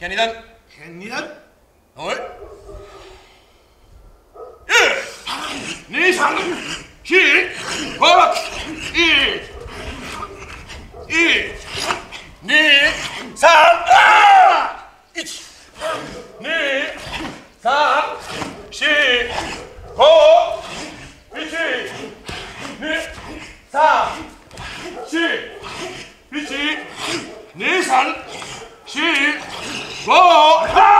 현이단 현이단 둘 니상 실 박 일 니 삼 이치 니 삼 실 박 이치 니 삼 실 이치 니산 실 박